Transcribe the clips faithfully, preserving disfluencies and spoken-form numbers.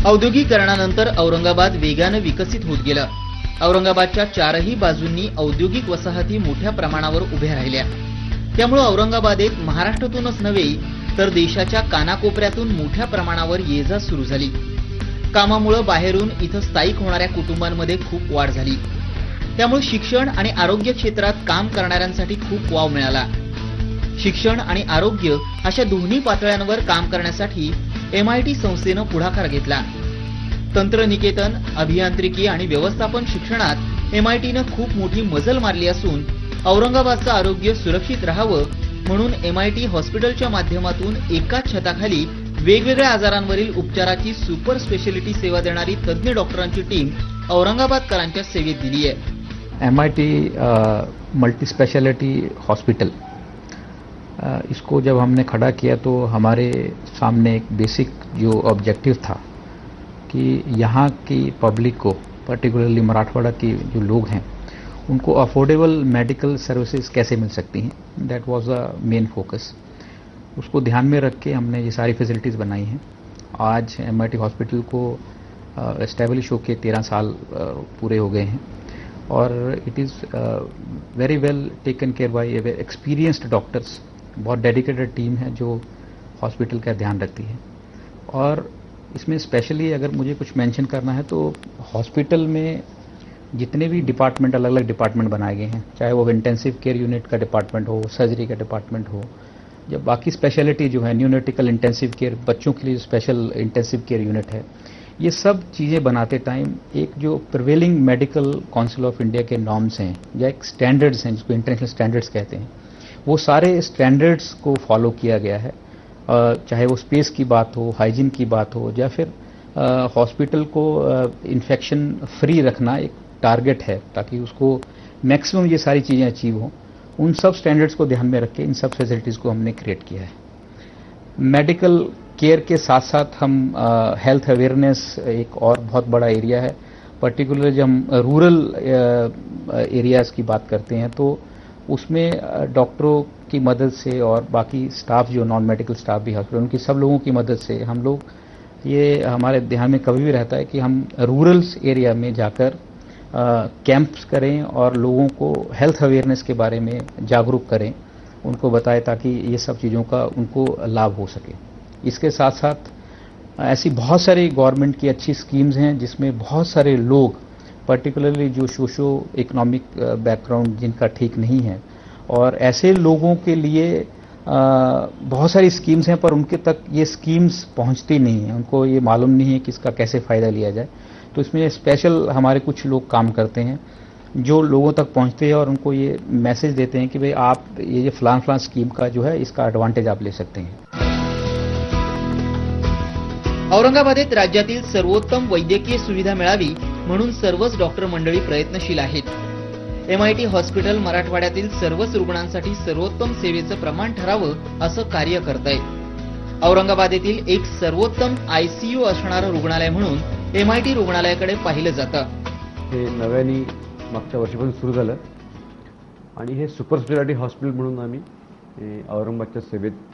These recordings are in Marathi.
औद्योगिकरणानंतर औरंगाबाद वेगाने विकसित होत गेलं. औरंगाबादच्या चारही बाजूंनी औद्योगिक वसाहती मोठ्या प्रमाणावर उभ्या राहिल्या. त्यामुळे औरंगाबादेत महाराष्ट्रातूनच नव्हे तर देशाच्या कानाकोपऱ्यातून मोठ्या प्रमाणावर ये-जा सुरू झाली. कामामुळे बाहेरून इथं स्थायिक होणाऱ्या कुटुंबांमध्ये खूप वाढ झाली. त्यामुळे शिक्षण आणि आरोग्य क्षेत्रात काम करणाऱ्यांसाठी खूप वाव मिळाला. शिक्षण आणि आरोग्य अशा दोन्ही पातळ्यांवर काम करण्यासाठी एमआयटी संस्थेनं पुढाकार घेतला. तंत्रनिकेतन, अभियांत्रिकी आणि व्यवस्थापन शिक्षणात एमआयटीनं खूप मोठी मजल मारली असून औरंगाबादचं आरोग्य सुरक्षित राहावं म्हणून एमआयटी हॉस्पिटलच्या माध्यमातून एकाच छताखाली वेगवेगळ्या आजारांवरील उपचाराची सुपर स्पेशालिटी सेवा देणारी तज्ञ डॉक्टरांची टीम औरंगाबादकरांच्या सेवेत दिली आहे. एमआईटी मल्टी स्पेशलिटी हॉस्पिटल, इसको जब हमने खड़ा किया तो हमारे सामने एक बेसिक जो ऑब्जेक्टिव था कि यहाँ की पब्लिक को, पर्टिकुलरली मराठवाड़ा के जो लोग हैं, उनको अफोर्डेबल मेडिकल सर्विसेज कैसे मिल सकती हैं. दैट वाज द मेन फोकस. उसको ध्यान में रख के हमने ये सारी फैसिलिटीज़ बनाई हैं. आज एमआईटी हॉस्पिटल को एस्टेब्लिश होके तेरह साल पूरे हो गए हैं और it is very well taken care by experienced doctors. बहुत डेडिकेटेड टीम है जो हॉस्पिटल का ध्यान रखती है. और इसमें स्पेशली अगर मुझे कुछ मेंशन करना है तो हॉस्पिटल में जितने भी डिपार्टमेंट, अलग अलग डिपार्टमेंट बनाए गए हैं, चाहे वो इंटेंसिव केयर यूनिट का डिपार्टमेंट हो, सर्जरी का डिपार्टमेंट हो, जब बाकी स्पेशलिटी जो है न्यूनेटिकल इंटेंसिव केयर, बच्चों के लिए स्पेशल इंटेंसिव केयर यूनिट है, ये सब चीज़ें बनाते टाइम एक जो prevailing medical council of India के नॉर्म्स हैं या एक स्टैंडर्ड्स हैं जिसको इंटरनेशनल स्टैंडर्ड्स कहते हैं, वो सारे स्टैंडर्ड्स को फॉलो किया गया है. चाहे वो स्पेस की बात हो, हाइजीन की बात हो, या फिर हॉस्पिटल को इन्फेक्शन फ्री रखना एक टारगेट है ताकि उसको मैक्सिमम ये सारी चीज़ें अचीव हों. उन सब स्टैंडर्ड्स को ध्यान में रख के इन सब फैसिलिटीज़ को हमने क्रिएट किया है. मेडिकल केयर के साथ साथ हम हेल्थ अवेयरनेस एक और बहुत बड़ा एरिया है. पर्टिकुलर जब हम रूरल एरियाज़ की बात करते हैं तो उसमें डॉक्टरों की मदद से और बाकी स्टाफ जो नॉन मेडिकल स्टाफ भी हॉस्पिटल, उनकी सब लोगों की मदद से हम लोग, ये हमारे ध्यान में कभी भी रहता है कि हम रूरल्स एरिया में जाकर कैंप्स करें और लोगों को हेल्थ अवेयरनेस के बारे में जागरूक करें, उनको बताएं ताकि ये सब चीज़ों का उनको लाभ हो सके. इसके साथ साथ ऐसी बहुत सारी गवर्नमेंट की अच्छी स्कीम्स हैं जिसमें बहुत सारे लोग, पर्टिकुलरली जो सोशो इकोनॉमिक बैकग्राउंड जिनका ठीक नहीं है, और ऐसे लोगों के लिए आ, बहुत सारी स्कीम्स हैं पर उनके तक ये स्कीम्स पहुंचती नहीं हैं, उनको ये मालूम नहीं है कि इसका कैसे फ़ायदा लिया जाए. तो इसमें स्पेशल हमारे कुछ लोग काम करते हैं जो लोगों तक पहुंचते हैं और उनको ये मैसेज देते हैं कि भाई आप ये फलान फलान स्कीम का जो है इसका एडवांटेज आप ले सकते हैं. औरंगाबादेत राज्यातील सर्वोत्तम वैद्यकीय सुविधा मिळावी म्हणून सर्वच डॉक्टर मंडळी प्रयत्नशील आहेत. एमआयटी हॉस्पिटल मराठवाड्यातील सर्वच रुग्णांसाठी सर्वोत्तम सेवेचं प्रमाण ठरावं असं कार्य करतंय. औरंगाबादेतील एक सर्वोत्तम आयसीयू असणारं रुग्णालय म्हणून एमआयटी रुग्णालयाकडे पाहिलं जातं. हे नव्याने मागच्या वर्षीपासून सुरू झालं आणि हे सुपर स्पेशालिटी हॉस्पिटल म्हणून आम्ही औरंगाबादच्या सेवेत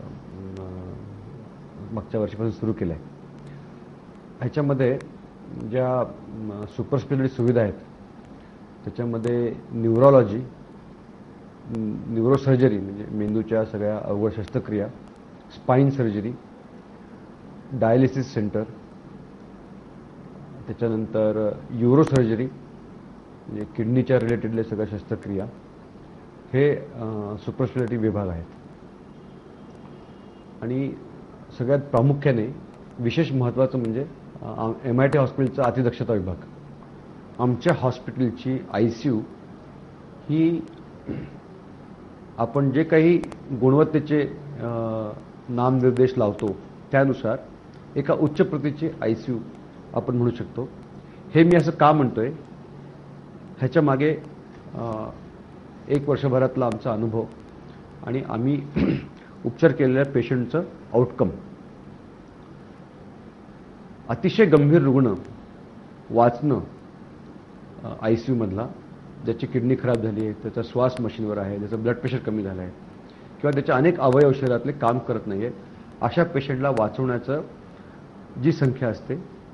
मागच्या वर्षीपासून सुरू केलं आहे. ह्याच्यामध्ये ज्या सुपर स्पेशालिटी सुविधा आहेत त्याच्यामध्ये न्यूरोलॉजी, न्यूरोसर्जरी म्हणजे मेंदूच्या सगळ्या अवघड शस्त्रक्रिया, स्पाइन सर्जरी, डायलिसिस सेंटर, त्याच्यानंतर यूरोसर्जरी म्हणजे किडनीच्या रिलेटेडले सगळ्या शस्त्रक्रिया, हे सुपर स्पेशालिटी विभाग आहेत. आणि सगळ्यात प्रामुख्याने विशेष महत्त्वाचं म्हणजे एमआयटी हॉस्पिटलचा अतिदक्षता विभाग. आमच्या हॉस्पिटलची आयसीयू ही आपण जे काही गुणवत्तेचे नामनिर्देश लावतो त्यानुसार एका उच्च प्रतीची आयसीयू आपण म्हणू शकतो. हे मी असं का म्हणतोय, ह्याच्या मागे एक वर्षभरातला आमचा अनुभव आणि आम्ही उपचार केलेल्या पेशंटचं आउटकम. अतिशय गंभीर रुग्ण वाचणं आयसीयूमधला, ज्याची किडनी खराब झाली आहे, त्याचा श्वास मशीनवर आहे, ज्याचं ब्लड प्रेशर कमी झालं आहे किंवा त्याच्या अनेक अवयव शरीरातले काम करत नाही आहेत, अशा पेशंटला वाचवण्याचं जी संख्या असते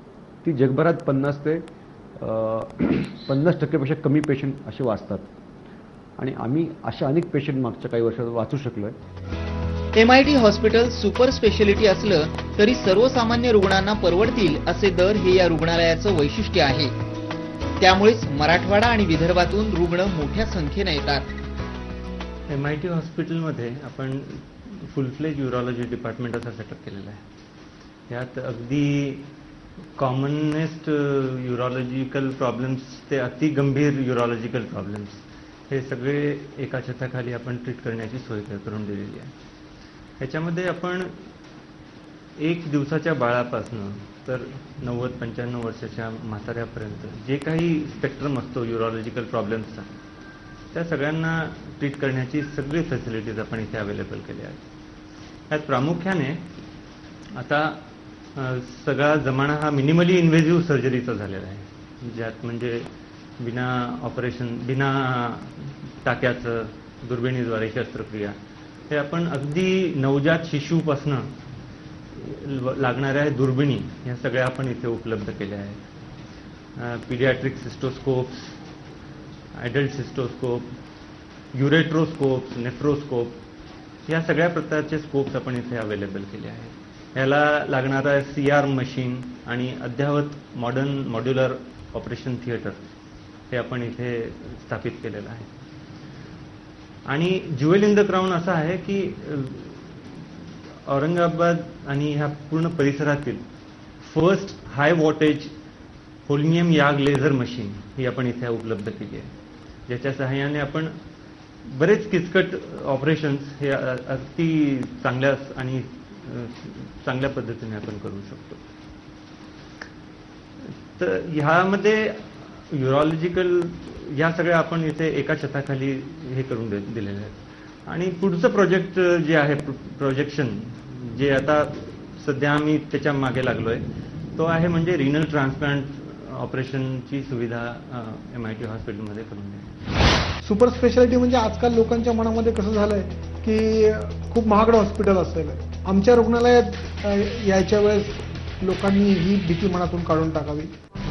ती जगभरात पन्नास ते पन्नास टक्केपेक्षा कमी पेशंट असे वाचतात आणि आम्ही अशा अनेक पेशंट मागच्या काही वर्षात वाचू शकलोय. एमआयटी हॉस्पिटल सुपर स्पेशालिटी असलं तरी सर्वसामान्य रुग्णांना परवडतील असे दर हे या रुग्णालयाचं वैशिष्ट्य आहे. त्यामुळेच मराठवाडा आणि विदर्भातून रुग्ण मोठ्या संख्येने येतात. एमआयटी हॉस्पिटलमध्ये आपण फुल फ्लेज युरॉलॉजी डिपार्टमेंट असा सेटअप केलेला आहे. यात अगदी कॉमनेस्ट युरॉलॉजिकल प्रॉब्लेम्स ते अति गंभीर युरॉलॉजिकल प्रॉब्लेम्स हे सगळे एका छताखाली आपण ट्रीट करण्याची सोय करून दिलेली आहे. ह्याच्यामध्ये आपण एक दिवसाच्या बाळापासनं तर नव्वद पंच्याण्णव वर्षाच्या म्हाताऱ्यापर्यंत जे काही स्पेक्ट्रम असतो युरॉलॉजिकल प्रॉब्लेम्सचा त्या सगळ्यांना ट्रीट करण्याची सगळी फॅसिलिटीज आपण इथे अवेलेबल केल्या आहेत. यात प्रामुख्याने आता सगळा जमाना हा मिनिमली इन्व्हेजिव्ह सर्जरीचा झालेला आहे, ज्यात म्हणजे बिना ऑपरेशन बिना टाक्याचं दुर्बिणीद्वारे शस्त्रक्रिया हे आपण अगदी नवजात शिशूपासनं लागणाऱ्या दुर्बिणी ह्या सगळ्या आपण इथे उपलब्ध केल्या आहेत. Paediatric cystoscopes, adult cystoscope, ureteroscopes, nephroscope या सगळ्या प्रकारचे स्कोप्स आपण इथे अवेलेबल केले आहेत. याला लागणारा सी आर मशीन आणि अद्ययावत मॉडर्न मॉड्युलर ऑपरेशन थिएटर हे आपण इथे स्थापित केलेलं आहे. आणि ज्युएल इन द क्राउन असं आहे की औरंगाबाद आणि ह्या पूर्ण परिसरातील first high wattage holmium YAG laser machine ही आपण इथे उपलब्ध केली आहे, ज्याच्या सहाय्याने आपण बरेच किचकट ऑपरेशन्स हे अगदी चांगल्या आणि चांगल्या पद्धतीने आपण करू शकतो. तर ह्यामध्ये युरॉलॉजिकल या सगळ्या आपण इथे एका छताखाली हे करून दिलेले आहेत. आणि पुढचं प्रोजेक्ट जे आहे प्रोजेक्शन जे आता सध्या आम्ही त्याच्या मागे लागलोय तो आहे म्हणजे रिनल ट्रान्सप्लांट ऑपरेशनची सुविधा एमआयटी हॉस्पिटलमध्ये करून देणे. सुपर स्पेशालिटी म्हणजे आजकाल लोकांच्या मनामध्ये कसं झालंय की खूप महागडं हॉस्पिटल असेल. आमच्या रुग्णालयात यायच्या वेळेस लोकांनी ही भीती मनातून काढून टाकावी.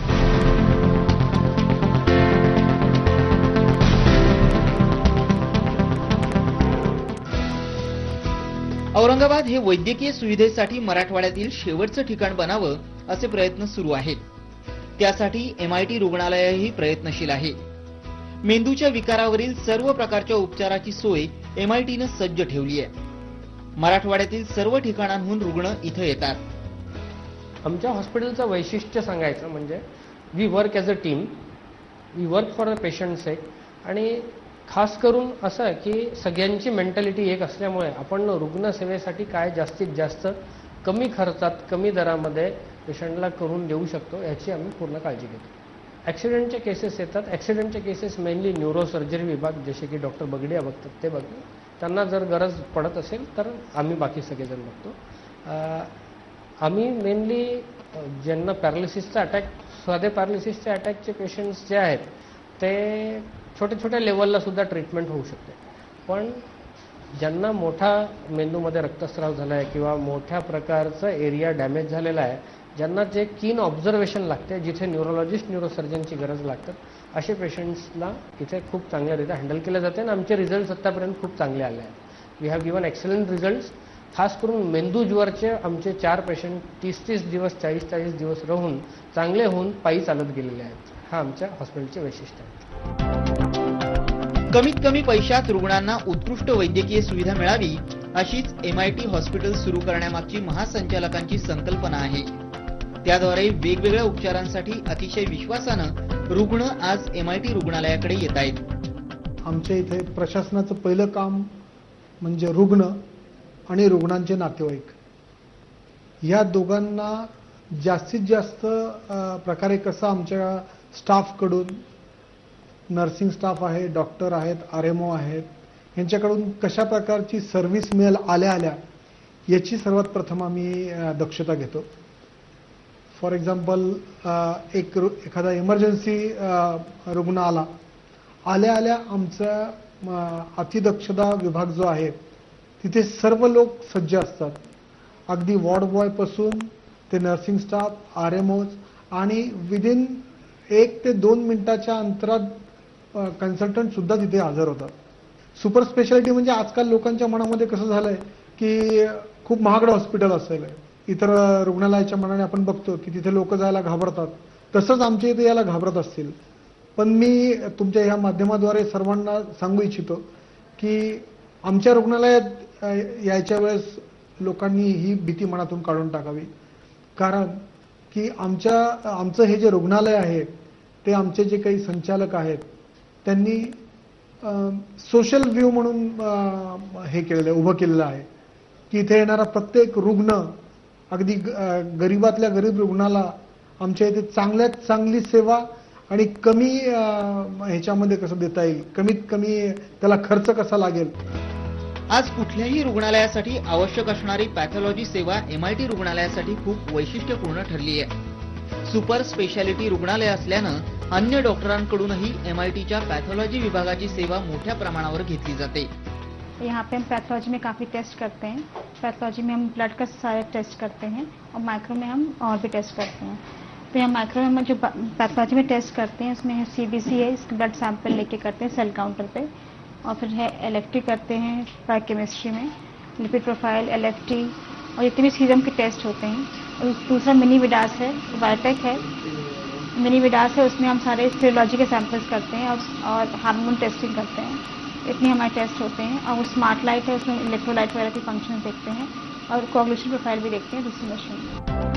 औरंगाबाद हे वैद्यकीय सुविधेसाठी मराठवाड्यातील शेवटचं ठिकाण बनावं असे प्रयत्न सुरू आहेत. त्यासाठी एमआयटी रुग्णालयही प्रयत्नशील आहे. मेंदूच्या विकारावरील सर्व प्रकारच्या उपचाराची सोय एमआयटीनं सज्ज ठेवली आहे. मराठवाड्यातील सर्व ठिकाणांहून रुग्ण इथं येतात. आमच्या हॉस्पिटलचं वैशिष्ट्य सांगायचं म्हणजे we work as a team, we work for the patient sake. आणि खास करून असं की सगळ्यांची मेंटॅलिटी एक असल्यामुळे आपण रुग्णसेवेसाठी काय जास्तीत जास्त कमी खर्चात कमी दरामध्ये पेशंटला करून देऊ शकतो याची आम्ही पूर्ण काळजी घेतो. ॲक्सिडेंटचे केसेस येतात. ॲक्सिडेंटचे केसेस मेनली न्यूरोसर्जरी विभाग जसे की डॉक्टर बगडिया बघतात ते बघतो. त्यांना जर गरज पडत असेल तर आम्ही बाकी सगळेजण बघतो. आम्ही मेनली ज्यांना पॅरालिसिसचा अटॅक साधे पॅरालिसिसचे अटॅकचे पेशंट्स जे आहेत ते छोट्या छोट्या लेवलला सुद्धा ट्रीटमेंट होऊ शकते. पण ज्यांना मोठा मेंदूमध्ये रक्तस्राव झाला आहे किंवा मोठ्या प्रकारचा एरिया डॅमेज झालेला आहे, ज्यांना जे कीन ऑब्झर्वेशन लागते, जिथे न्यूरोलॉजिस्ट न्यूरोसर्जनची गरज लागतात, असे पेशंट्सला इथे खूप चांगल्यारीत्या हँडल केलं जाते आणि आमचे रिझल्ट्स आत्तापर्यंत खूप चांगले आले आहेत. We have given excellent results. खास करून मेंदूज्वरचे आमचे चार पेशंट तीस तीस दिवस चाळीस चाळीस दिवस राहून चांगले होऊन पायी चालत गेलेले आहेत. हा आमच्या हॉस्पिटलचे वैशिष्ट्य आहे. कमीत कमी पैशात रुग्णांना उत्कृष्ट वैद्यकीय सुविधा मिळावी अशीच एमआयटी हॉस्पिटल सुरू करण्यामागची महासंचालकांची संकल्पना आहे. त्याद्वारे वेगवेगळ्या उपचारांसाठी अतिशय विश्वासानं रुग्ण आज एमआयटी रुग्णालयाकडे येत आहेत. आमच्या इथे प्रशासनाचं पहिलं काम म्हणजे रुग्ण आणि रुग्णांचे नातेवाईक या दोघांना जास्तीत जास्त प्रकारे कसं आमच्या स्टाफकडून, नर्सिंग स्टाफ आहे, डॉक्टर आहेत, आर एम ओ आहेत, यांच्याकडून कशा प्रकारची सर्व्हिस मिळेल आल्या आल्या याची सर्वात प्रथम आम्ही दक्षता घेतो. फॉर एक्झाम्पल एक एखादा इमर्जन्सी रुग्ण आला, आल्या आल्या आमचा अतिदक्षता विभाग जो आहे तिथे सर्व लोक सज्ज असतात. अगदी वॉर्ड बॉयपासून ते नर्सिंग स्टाफ, आर एम ओज आणि विदिन एक ते दोन मिनिटाच्या अंतरात कन्सल्टंट सुद्धा तिथे हजर होतात. सुपर स्पेशालिटी म्हणजे आजकाल लोकांच्या मनामध्ये कसं झालंय की खूप महागडं हॉस्पिटल असेल, इतर रुग्णालयाच्या मनाने आपण बघतो की तिथे लोक जायला घाबरतात, तसंच आमच्या इथे यायला घाबरत असतील. पण मी तुमच्या ह्या माध्यमाद्वारे सर्वांना सांगू इच्छितो की आमच्या रुग्णालयात यायच्या वेळेस लोकांनी ही भीती मनातून काढून टाकावी. कारण की आमच्या आमचं हे जे रुग्णालय आहे ते आमचे जे काही संचालक आहेत त्यांनी सोशल व्ह्यू म्हणून हे केलेलं आहे, उभं केलेलं आहे की इथे येणारा प्रत्येक रुग्ण अगदी गरीबातल्या गरीब रुग्णाला आमच्या इथे चांगल्यात चांगली सेवा आणि कमी ह्याच्यामध्ये कसं देता येईल, कमीत कमी त्याला खर्च कसा लागेल. आज कुठल्याही रुग्णालयासाठी आवश्यक असणारी पॅथॉलॉजी सेवा एमआयटी रुग्णालयासाठी खूप वैशिष्ट्यपूर्ण ठरली आहे. सुपर स्पेशालिटी रुग्णालय असल्यानं अन्य डॉक्टरांकडूनही एमआयटीच्या पॅथॉलॉजी विभागाची सेवा मोठ्या प्रमाणावर घेतली जाते. यहाँ पे हम पैथोलॉजी में काफ़ी टेस्ट करते हैं. पैथोलॉजी में हम ब्लड का सारे टेस्ट करते हैं और माइक्रो में हम और भी टेस्ट करते हैं. तो यहाँ माइक्रो में जो पैथोलॉजी में टेस्ट करते हैं उसमें है सीबीसी है, इसका ब्लड सैंपल लेके करते हैं सेल काउंटर पे, और फिर है एलएफटी करते हैं बायोकेमिस्ट्री में, लिपिड प्रोफाइल, एलएफटी और जितने भी सीरम के टेस्ट होते हैं. और दूसरा मिनी विडास है, बायोटेक है, मिनी विडास है, उसमें हम सारे सीरोलॉजी के सैंपल्स करते हैं और, और हार्मोन टेस्टिंग करते हैं. इतने हमारे टेस्ट होते हैं. और वो स्मार्ट लाइट है, उसमें इलेक्ट्रोलाइट वगैरह के फंक्शन देखते हैं और कोगुलेशन प्रोफाइल भी देखते हैं दूसरी मशीन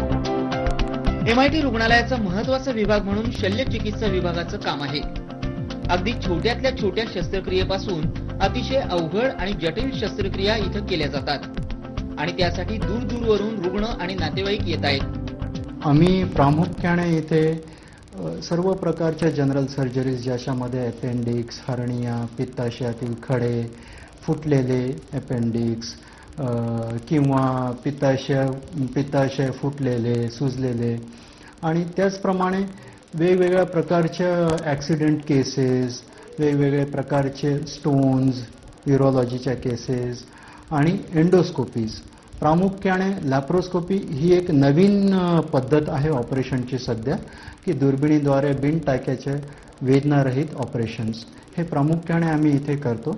में. एमआयटी रुग्णालयाचा महत्वाचा विभाग म्हणून शल्य चिकित्सा विभागाचं काम आहे. अगदी छोट्यातल्या छोट्या शस्त्रक्रियेपासून अतिशय अवघड आणि जटिल शस्त्रक्रिया इथं केल्या जातात आणि त्यासाठी दूर दूरवरून रुग्ण आणि नातेवाईक येत आहेत. आम्ही प्रामुख्याने इथे सर्व प्रकारच्या जनरल सर्जरीज ज्याच्यामध्ये अपेंडिक्स, हर्निया, पित्ताशयातील खडे, फुटलेले अपेंडिक्स किंवा पित्ताशय पित्ताशय फुटलेले, सुजलेले आणि त्याचप्रमाणे वेगवेगळ्या प्रकारच्या ॲक्सिडेंट केसेस, वेगवेगळे प्रकारचे स्टोन्स, युरोलॉजीच्या केसेस आणि एंडोस्कोपीज. प्रामुख्याने लॅप्रोस्कोपी ही एक नवीन पद्धत आहे ऑपरेशनची सध्या, की दुर्बिणीद्वारे बिन टाक्याचे वेदनारहित ऑपरेशन्स हे प्रामुख्याने आम्ही इथे करतो.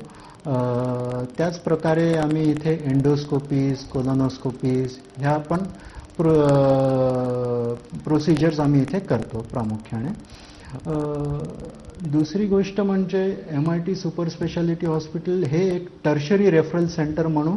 त्याच प्रकारे आम्ही इथे एंडोस्कोपीज, कोलोनोस्कोपीज ह्या पण प्रो प्रोसिजर्स आम्ही इथे करतो प्रामुख्याने. दुसरी गोष्ट म्हणजे M I T super speciality hospital हे एक टर्शरी रेफरल सेंटर म्हणून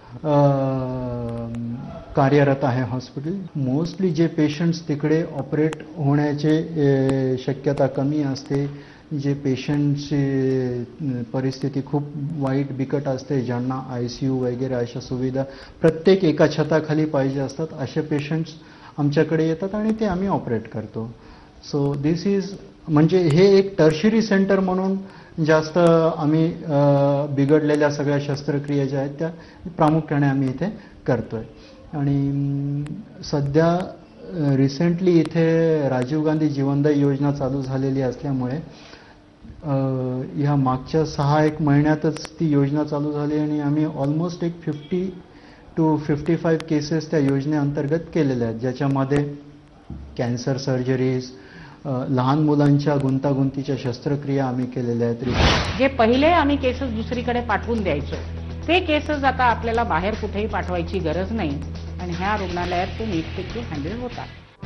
कार्यरत आहे हॉस्पिटल. मोस्टली जे पेशंट्स तिकडे ऑपरेट होण्याचे शक्यता कमी असते, जे पेशंटची परिस्थिती खूप वाईट बिकट असते, ज्यांना आय सी यू वगैरे अशा सुविधा प्रत्येक एका छताखाली पाहिजे असतात, असे पेशंट्स आमच्याकडे येतात आणि ते आम्ही ऑपरेट करतो. सो दिस इज म्हणजे हे एक टर्शरी सेंटर म्हणून जास्त आम्ही बिघडलेल्या सगळ्या शस्त्रक्रिया ज्या आहेत त्या प्रामुख्याने आम्ही इथे करतोय. आणि सध्या रिसेंटली इथे राजीव गांधी जीवनदायी योजना चालू झालेली असल्यामुळे ह्या मागच्या सहा एक महिन्यातच ती योजना चालू झाली आणि आम्ही ऑलमोस्ट एक fifty two fifty five cases त्या योजनेअंतर्गत केलेल्या आहेत, ज्याच्यामध्ये कॅन्सर सर्जरीज, लहान मुलांच्या गुंतागुंतीच्या शस्त्रक्रिया आम्ही केलेल्या आहेत. जे पहिले आम्ही केसेस दुसरीकडे पाठवून द्यायचो ते केसेस आता आपल्याला बाहेर कुठेही पाठवायची गरज नाही आणि ह्या रुग्णालयात ते नीटपैकी हँडल होतात.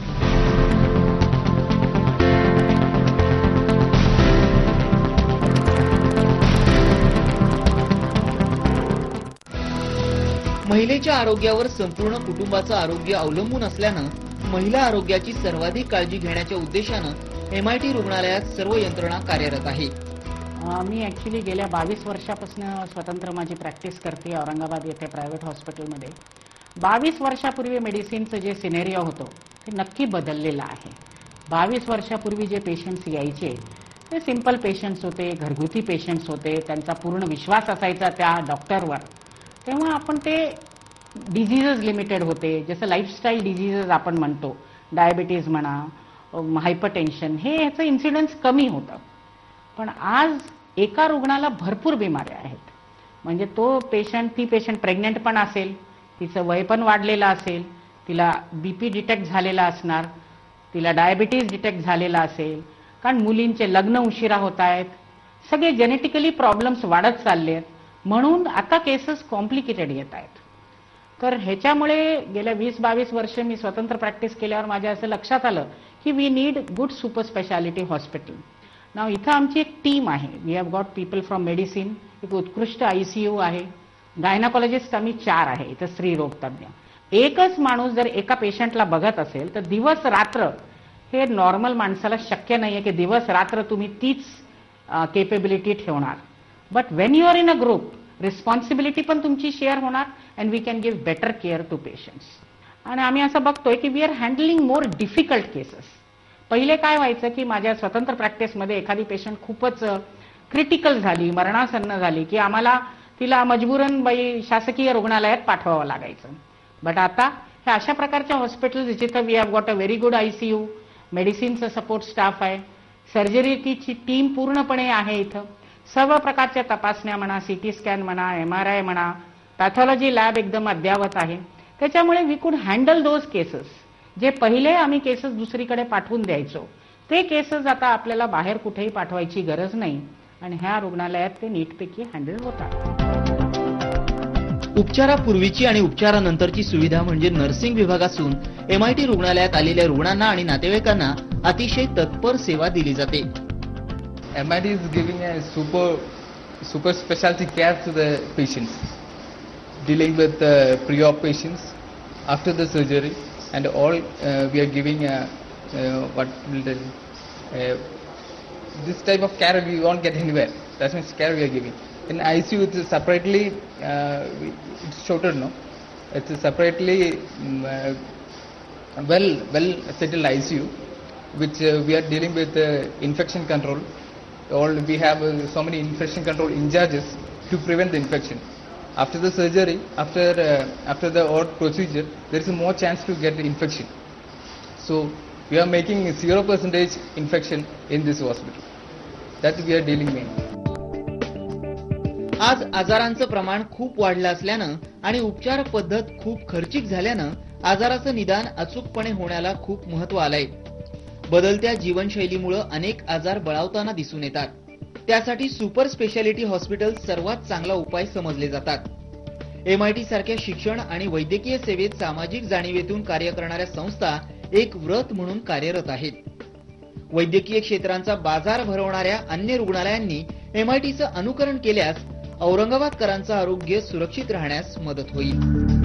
महिलेच्या आरोग्यावर संपूर्ण कुटुंबाचं आरोग्य अवलंबून असल्यानं महिला आरोग्याची सर्वाधिक काळजी घेण्याच्या उद्देशानं एमआयटी रुग्णालयात सर्व यंत्रणा कार्यरत आहे. मी ऍक्च्युली गेल्या बावीस वर्षापासून स्वतंत्र माझी प्रॅक्टिस करते औरंगाबाद येथे प्रायव्हेट हॉस्पिटलमध्ये. बावीस वर्षापूर्वी मेडिसिनचं जे सिनेरिओ होतं ते नक्की बदललेलं आहे. बावीस वर्षापूर्वी जे पेशंट्स यायचे ते सिंपल पेशंट्स होते, घरगुती पेशंट्स होते, त्यांचा पूर्ण विश्वास असायचा त्या डॉक्टरवर. तेव्हा आपण ते डिझीजेस लिमिटेड होते, जसं लाईफस्टाईल डिझीजेस आपण म्हणतो, डायबिटीज म्हणा, हायपरटेन्शन, हे ह्याचं इन्सिडन्स कमी होतं. पण आज एका रुग्णाला भरपूर बिमाऱ्या आहेत. म्हणजे तो पेशंट ती पेशंट प्रेग्नंट पण असेल, तिचं वय पण वाढलेलं असेल, तिला बीपी डिटेक्ट झालेला असणार, तिला डायबिटीज डिटेक्ट झालेला असेल, कारण मुलींचे लग्न उशिरा होत आहेत, सगळे जेनेटिकली प्रॉब्लेम्स वाढत चालले आहेत, म्हणून आता केसेस कॉम्प्लिकेटेड येत आहेत. तर ह्याच्यामुळे गेल्या वीस बावीस वर्ष मी स्वतंत्र प्रॅक्टिस केल्यावर माझ्या असं लक्षात आलं की we need good super speciality hospital. नाव इथं आमची एक टीम आहे. We have got people from medicine, एक उत्कृष्ट आयसीयू आहे, गायनाकॉलॉजिस्ट आम्ही चार आहे इथं, स्त्रीरोग तज्ञ. एकच माणूस जर एका पेशंटला बघत असेल तर दिवस रात्र हे नॉर्मल माणसाला शक्य नाहीये की दिवस रात्र तुम्ही तीच केपेबिलिटी ठेवणार. But when you are in a group, responsibility पण तुमची शेअर होणार and we can give better care to patients. आणि आम्ही असं बघतोय की we are handling more difficult cases. पहिले काय व्हायचं की माझ्या स्वतंत्र प्रॅक्टिसमध्ये एखादी पेशंट खूपच क्रिटिकल झाली, मरणासन्न झाली की आम्हाला तिला मजबूरन बाई शासकीय रुग्णालयात पाठवावं लागायचं. बट आता हे अशा प्रकारच्या हॉस्पिटल्स जिथं we have got a very good ICU, मेडिसिनचं सपोर्ट स्टाफ आहे, सर्जरीची टीम पूर्णपणे आहे इथं, सर्व प्रकारच्या तपासण्या म्हणा, सीटी स्कॅन म्हणा, एम आर आय म्हणा, पॅथॉलॉजी लॅब एकदम अद्ययावत आहे. त्याच्यामुळे वी कुड हँडल दोज केसेस. जे पहिले आम्ही केसेस दुसरीकडे पाठवून द्यायचो ते केसेस आता आपल्याला बाहेर कुठेही पाठवायची गरज नाही आणि ह्या रुग्णालयात ते नीटपैकी हँडल होतात. उपचारापूर्वीची आणि उपचारानंतरची सुविधा म्हणजे नर्सिंग विभाग असून एमआयटी रुग्णालयात आलेल्या रुग्णांना आणि नातेवाईकांना अतिशय तत्पर सेवा दिली जाते. M I D is giving a super super specialty care to the patients, dealing with uh, pre-op patients after the surgery, and all uh, we are giving a, uh, what will the, uh, this type of care we won't get anywhere. That means care we are giving. In I C U it's separately, uh, it's shorter, no? It's separately um, uh, well well settled I C U, which uh, we are dealing with uh, infection control. All we have uh, so many infection control in charges to prevent the infection. After the surgery, after uh, after the or procedure, there is more chance to get the infection. So we are making zero percentage infection in this hospital. That we are dealing with. आज आजारांचं प्रमाण खूप वाढलं असल्यानं आणि उपचार पद्धत खूप खर्चिक झाल्यानं आजाराचं निदान अचूकपणे होण्याला खूप महत्व आलंय. बदलत्या जीवनशैलीमुळे अनेक आजार बळावताना दिसून येतात. त्यासाठी सुपर स्पेशालिटी हॉस्पिटल सर्वात चांगला उपाय समजले जातात. एमआयटी सारख्या शिक्षण आणि वैद्यकीय सेवेत सामाजिक जाणीवेतून कार्य करणाऱ्या संस्था एक व्रत म्हणून कार्यरत आहेत. वैद्यकीय क्षेत्रांचा बाजार भरवणाऱ्या अन्य रुग्णालयांनी एमआयटीचं अनुकरण केल्यास औरंगाबादकरांचं आरोग्य सुरक्षित राहण्यास मदत होईल.